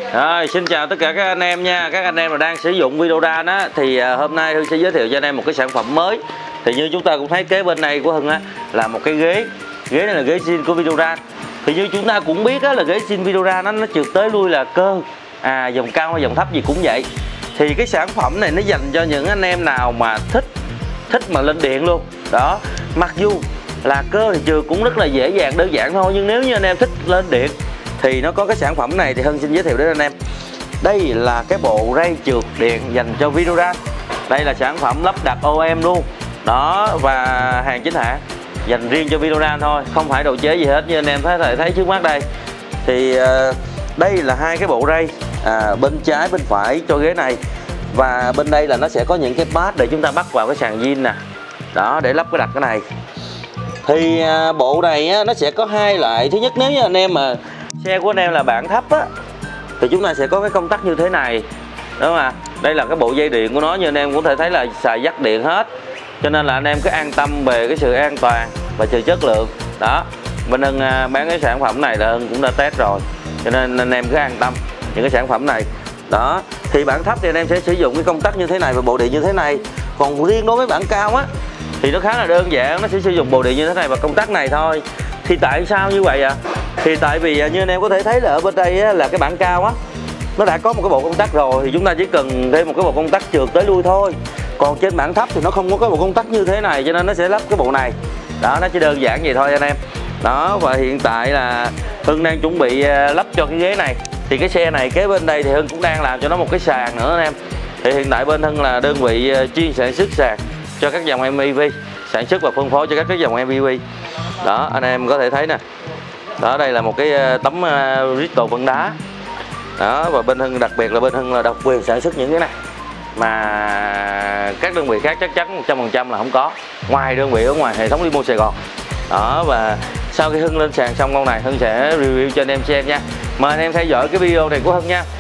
Rồi, xin chào tất cả các anh em nha. Các anh em mà đang sử dụng Videoran á, thì hôm nay Hưng sẽ giới thiệu cho anh em một cái sản phẩm mới. Thì như chúng ta cũng thấy kế bên này của Hưng á, là một cái ghế. Ghế này là ghế zin của Videoran. Thì như chúng ta cũng biết á, là ghế zin Videoran nó trượt tới lui là cơ, dòng cao hay dòng thấp gì cũng vậy. Thì cái sản phẩm này nó dành cho những anh em nào mà thích mà lên điện luôn. Đó, mặc dù là cơ thì trượt cũng rất là dễ dàng, đơn giản thôi, nhưng nếu như anh em thích lên điện thì nó có cái sản phẩm này thì Hưng xin giới thiệu đến anh em. Đây là cái bộ ray trượt điện dành cho Videoran. Đây là sản phẩm lắp đặt OEM luôn. Đó, và hàng chính hãng, dành riêng cho Videoran thôi, không phải độ chế gì hết. Như anh em thấy trước mắt đây. Thì đây là hai cái bộ ray, bên trái bên phải cho ghế này. Và bên đây là nó sẽ có những cái pad để chúng ta bắt vào cái sàn zin nè. Đó, để lắp cái đặt cái này. Thì bộ này á, nó sẽ có hai loại. Thứ nhất, nếu như anh em mà xe của anh em là bản thấp á, thì chúng ta sẽ có cái công tắc như thế này. Đúng không ạ? Đây là cái bộ dây điện của nó, như anh em cũng thể thấy là xài dắt điện hết. Cho nên là anh em cứ an tâm về cái sự an toàn và sự chất lượng. Đó, bên Hưng bán cái sản phẩm này là Hưng cũng đã test rồi, cho nên anh em cứ an tâm những cái sản phẩm này. Đó, thì bản thấp thì anh em sẽ sử dụng cái công tắc như thế này và bộ điện như thế này. Còn riêng đối với bản cao á thì nó khá là đơn giản, nó sẽ sử dụng bộ điện như thế này và công tắc này thôi. Thì tại sao như vậy Thì tại vì như anh em có thể thấy là ở bên đây á, là cái bản cao á, nó đã có một cái bộ công tắc rồi, thì chúng ta chỉ cần thêm một cái bộ công tắc trượt tới lui thôi. Còn trên bản thấp thì nó không có cái bộ công tắc như thế này, cho nên nó sẽ lắp cái bộ này. Đó, nó chỉ đơn giản vậy thôi anh em. Đó, và hiện tại là Hưng đang chuẩn bị lắp cho cái ghế này. Thì cái xe này kế bên đây thì Hưng cũng đang làm cho nó một cái sàn nữa anh em. Thì hiện tại bên Hưng là đơn vị chuyên sản xuất sàn cho các dòng MPV, sản xuất và phân phối cho các cái dòng MPV. Đó, anh em có thể thấy nè. Đó, đây là một cái tấm Bristol vân đá. Đó, và bên Hưng đặc biệt là bên Hưng là độc quyền sản xuất những cái này mà các đơn vị khác chắc chắn 100% là không có, ngoài đơn vị ở ngoài hệ thống Limo Sài Gòn. Đó, và sau khi Hưng lên sàn xong con này, Hưng sẽ review cho anh em xem nha. Mời anh em theo dõi cái video này của Hưng nha.